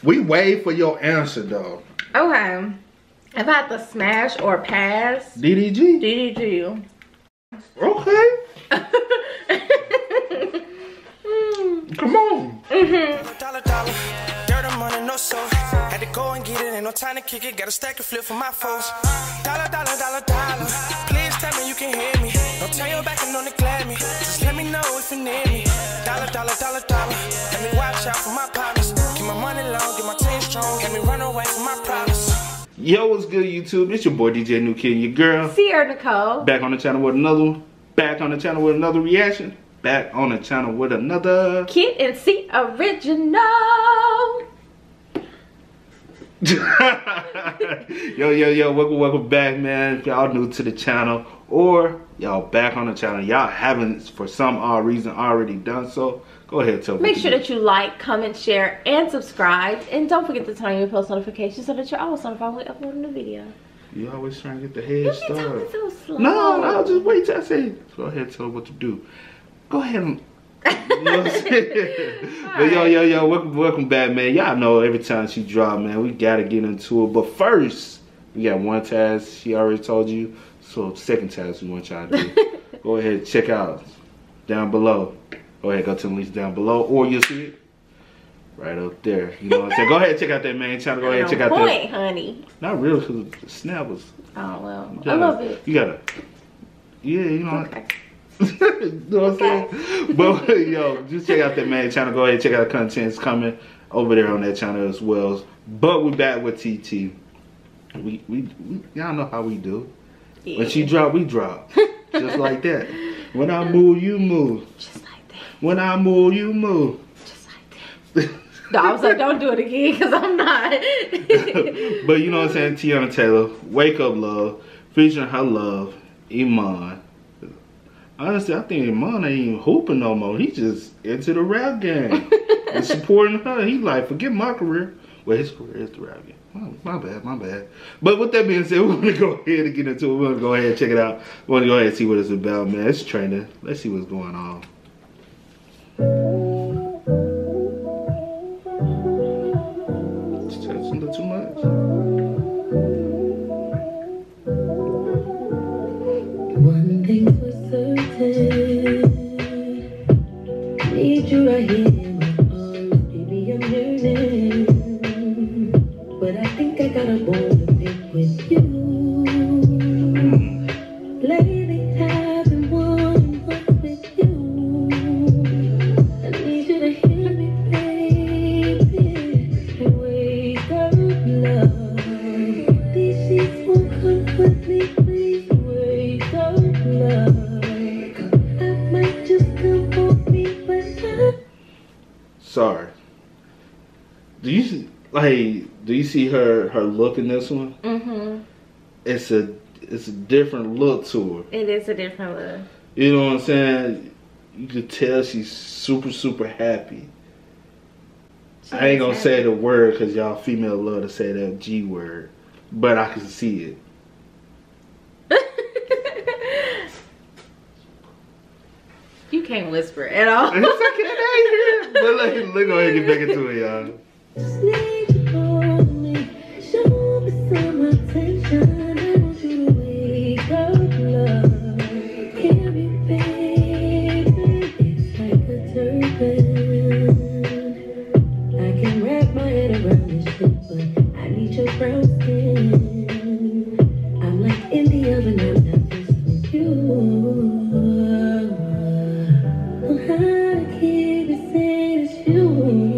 We wait for your answer though. Okay. If I have to smash or pass. DDG? DDG. Okay. Come on. Dirt money, no soul. Had to go and get it, ain't no time to kick it. Got a stack of flip for my foes. Dollar. Please tell me you can hear me. Don't turn your back and don't neglect me. Just let me know if you need me. Dollar. Let me watch out for my partners. Keep my money long, get my team strong. Let me run away from my problems. Yo, what's good, YouTube? It's your boy DJ New Kid, your girl. Sierra Nicole. Back on the channel with another one. Back on the channel with another reaction. Back on the channel with another Kid and C original. Yo, welcome back, man. If y'all new to the channel or y'all back on the channel, y'all haven't for some odd reason already done so, go ahead and tell me. Make sure that you like, comment, share, and subscribe. And don't forget to turn on your post notifications so that you're always notified when we upload a new video. You always trying to get the head start. You so slow. No, I'll just wait till I say it. Go ahead and tell them what to do. Go ahead and you know what I'm saying? But yo, welcome back, man. Y'all know every time she drop, man, we gotta get into it. But first, we got one task she already told you. So second task we want y'all to do. Go ahead and check out down below. Go ahead, go to the links down below, or you'll see it right up there. You know what I'm saying? Go ahead and check out that main channel. Go ahead and check out that. Honey. Not real, because the snap was. Oh well, Gotta, I love it. You gotta. Yeah, you know. Okay. You know what I'm saying? But yo, just check out that main channel. Go ahead and check out the contents coming over there on that channel as well. But we back with TT. We y'all know how we do. Yeah. When she drop, we drop. Just like that. When I move, you move. Just like that. When I move, you move. Just like that. No, I was like, don't do it again, because I'm not. But you know what I'm saying? Teyana Taylor, Wake Up Love, featuring her love, Iman. Honestly, I think Iman ain't even hooping no more. He just into the rap game and supporting her. He like, forget my career. Well, his career is the rap game. Oh, my bad. But with that being said, we're going to go ahead and get into it. We're going to go ahead and check it out. We're going to go ahead and see what it's about, man. It's training. Let's see what's going on. It's a little too much. One thing for certain, need you right here in my arms, baby, I'm yearning. But I think I got a bone to pick with you. Lately I've been wanting what's with you. I need you to hear me, baby, and wake up, love. These sheets won't comfort me, please wake up, love. I might just come for me, but Sorry. Do you see her look in this one? Mm-hmm. It's a different look to her. It is a different look. You know what I'm saying? You could tell she's super happy. I ain't gonna say the word because y'all female love to say that G word, but I can see it. You can't whisper at all. It's okay, I ain't here. But let's go ahead and get back into it, y'all. just need you for me. Show me some attention. I want you to wake up, love. Hear me, baby. It's like a turban. I can wrap my head around this shit, but I need your brown skin. I'm like in the oven, I'm not just with you. Know how to keep it saying it's you.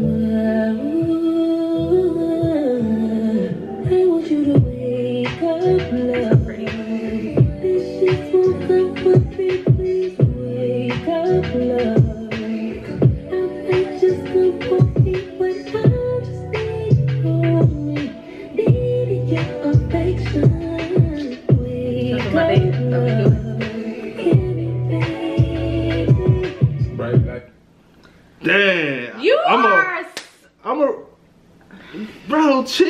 Damn. You are. Bro, chill.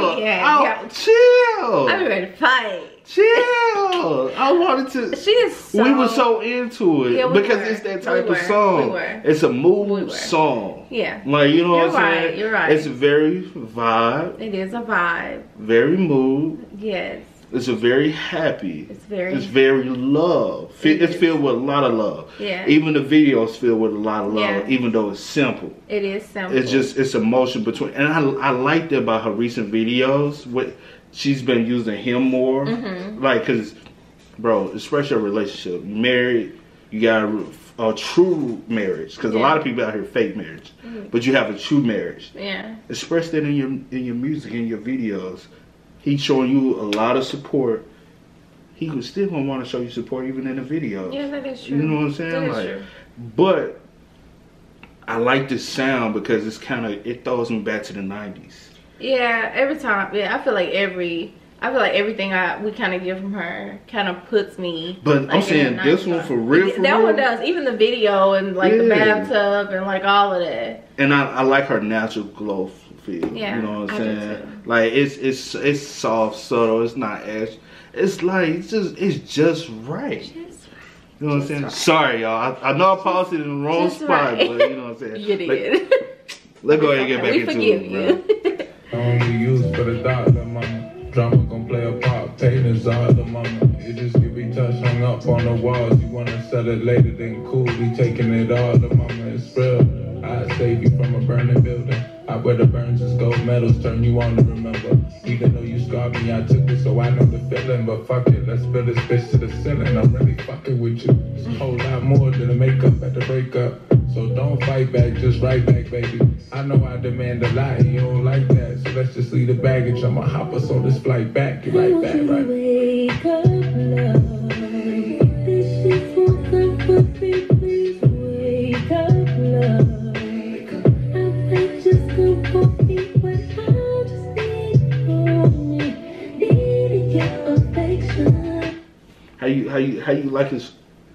Chill. I'm ready to fight. Chill. I wanted to. She is so. We were so into it yeah, because it's that type of song. It's a mood song. Yeah. Like, you know what I'm saying? You're right. It's very vibe. It is a vibe. Very mood. Yes. It's a very happy. It's very love. It's filled with a lot of love. Yeah. Even the video's filled with a lot of love, Yeah. even though it's simple. It is simple. It's emotion between, and I liked it about her recent videos. She's been using him more, like, cause, bro, express your relationship. You married, you got a true marriage, cause a lot of people out here fake marriage, but you have a true marriage. Yeah. Express that in your music, in your videos. He's showing you a lot of support. He would still gonna want to show you support even in the videos. Yeah, that is true. You know what I'm saying? That is like, true. but I like this sound because it's it throws me back to the 90s. Yeah, every time. Yeah, I feel like everything we kind of get from her kind of puts me. But like, I'm saying this one for real. That one does. Even the video and like the bathtub and like all of that. And I like her natural glow feel. Yeah, you know what I'm I do saying? too. Like it's soft, subtle. It's not ash. It's like it's just right. You know what I'm saying? Right. Sorry, y'all. I know I paused it in the wrong spot, right. but you know what I'm saying. You did. Let's go ahead and get back We into forgive it, you. bro. Only used for the doctor, mama. Drama gon' play a part, pain is all the mama. It just can be touched, hung up on the walls. You wanna sell it later, then cool, we taking it all, the mama is real. I'd save you from a burning building. I wear the burns as gold medals, turn you on to remember. Even though you scarred me, I took it, so I know the feeling. But fuck it, let's build this bitch to the ceiling. I'm really fucking with you. It's a whole lot more than the makeup at the breakup. So don't fight back, just write back, baby. I know I demand a lot, and you don't like that. So let's just leave the baggage. I'ma hop us on this flight back. Get right back, right? Wake up, love. This shit won't comfort me, please wake up, love. I might just come for me when I just need for me. Needing your affection. How you like his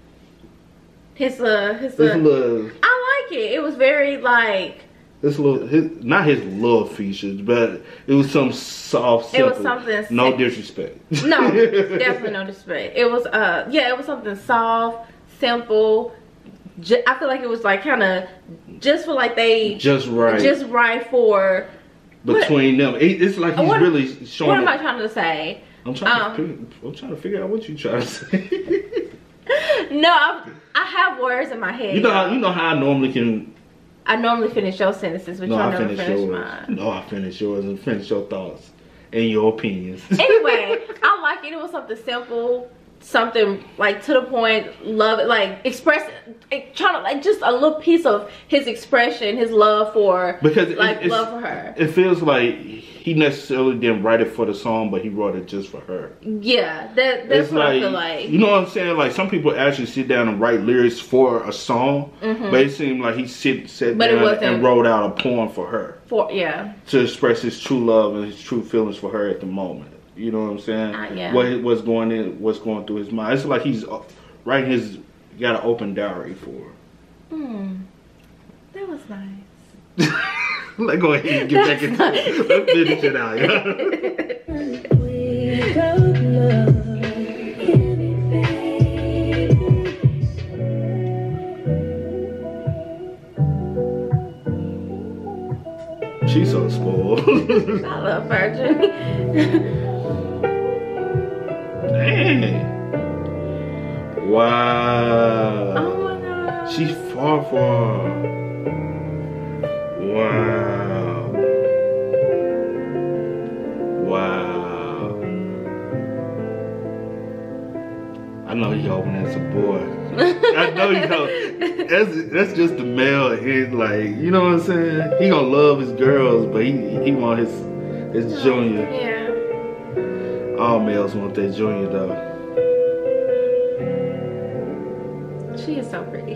I little like it. It was very like. not his love features, but it was some soft, simple. It was something. No disrespect. No, definitely no disrespect. It was it was something soft, simple. I feel like it was like kind of just for like just right for between them. It's like he's really showing. What am I trying to say? I'm trying to figure out what you're trying to say. No, I have words in my head. You know how I normally finish your sentences, but I never finish mine. No, I finish yours and finish your thoughts and your opinions. Anyway, I like it. It was something simple, something like to the point. Love it, like express, trying to like just a little piece of his expression, his love for love for her. It feels like he necessarily didn't write it for the song, but he wrote it just for her. Yeah, that's what I feel like. You know what I'm saying? Like some people actually sit down and write lyrics for a song, but it seemed like he sat down and wrote out a poem for her. To express his true love and his true feelings for her at the moment. You know what I'm saying? Yeah. What's going through his mind? It's like he's writing got an open diary for her. That was nice. Let's go ahead and get back into it. Let's finish it out, y'all. Wake up, love. Hear me, baby. She's so spoiled. I love Virgin. Dang. Wow. Oh my god. She's far. Wow. I know he hoping that's a boy. I know he hope. That's just the male. He's like, you know what I'm saying? He gonna love his girls, but he want his junior. Yeah. All males want their junior though. She is so pretty.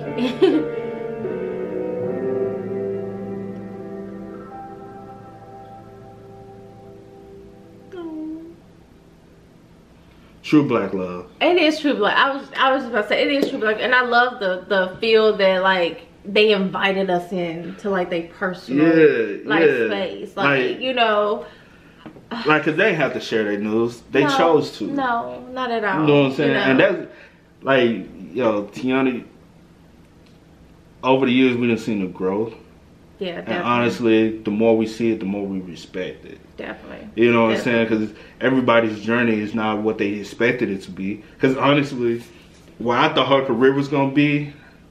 True black love. It is true black. I was just about to say it is true black, and I love the feel that like they invited us in to like their personal space, like you know. Like, cause they have to share their news. They chose to. No, not at all. You know what I'm saying? And that's like, Teyana. Over the years, we done seen the growth. Yeah, definitely. And honestly, the more we see it, the more we respect it. Definitely. You know what I'm saying? Because everybody's journey is not what they expected it to be. Because honestly, what I thought her career was gonna be,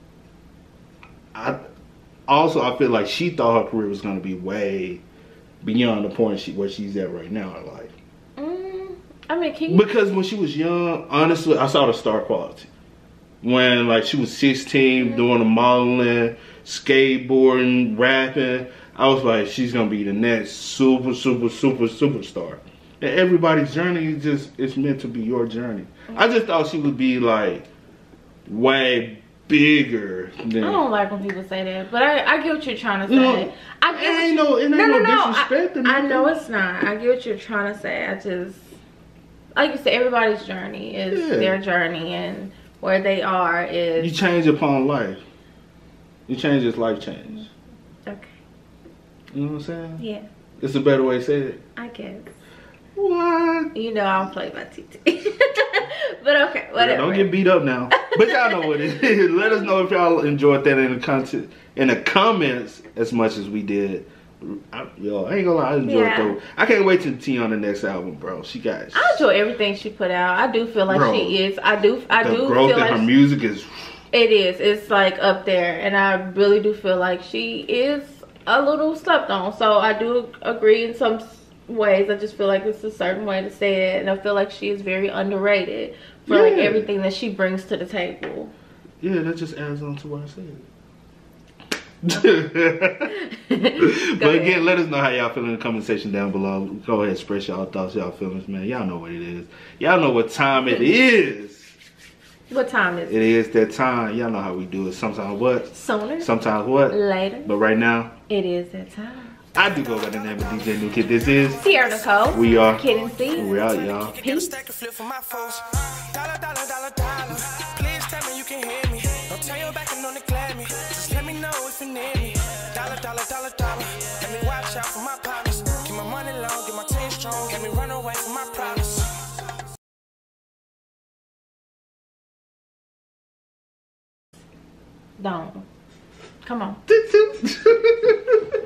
I feel like she thought her career was gonna be way beyond the point where she's at right now in life. I mean, because when she was young, honestly, I saw the star quality. When like she was 16, doing the modeling, skateboarding, rapping, I was like, she's gonna be the next superstar. And everybody's journey is just, it's meant to be your journey. I just thought she would be like way bigger than. I don't like when people say that, but I get what you're trying to say. No, I get it ain't no disrespect. I know it's not. I get what you're trying to say. I just, like you said, everybody's journey is their journey, and where they are is. You change upon life. You change as life change. Okay. You know what I'm saying? Yeah. It's a better way to say it. I guess. What? You know I don't play by TT. But okay, whatever. Yeah, don't get beat up now. But y'all know what it is. Let us know if y'all enjoyed that in the comments as much as we did. I ain't gonna lie, I enjoyed it though. I can't wait to Teyana next album, bro. I enjoy everything she put out. I do feel like she is. I do the feel growth in like her music is. It is. It's like up there, and I really do feel like she is a little slept on. So I do agree in some ways. I just feel like it's a certain way to say it, and I feel like she is very underrated for like everything that she brings to the table. Yeah, that just adds on to what I said. But again, let us know how y'all feel in the comment section down below. Go ahead, express y'all thoughts, y'all feelings, man. Y'all know what it is. Y'all know what time it is. What time is it? It is that time. Y'all know how we do it. Sometimes what? Sooner. Sometimes what? Later. But right now, it is that time. I do go by the name of DJ New Kid. This is Teyana Nicole. We are Kid and C. We out, y'all. Peace. Dollar, dollar, dollar, dollar. Please tell me you can hear me. Don't turn your back and don't neglect me. Just let me know if you need me. Dollar, dollar, dollar, dollar. Let me watch out for my partners. Keep my money long, get my team strong. Let me run away from my problems. Don't. Come on.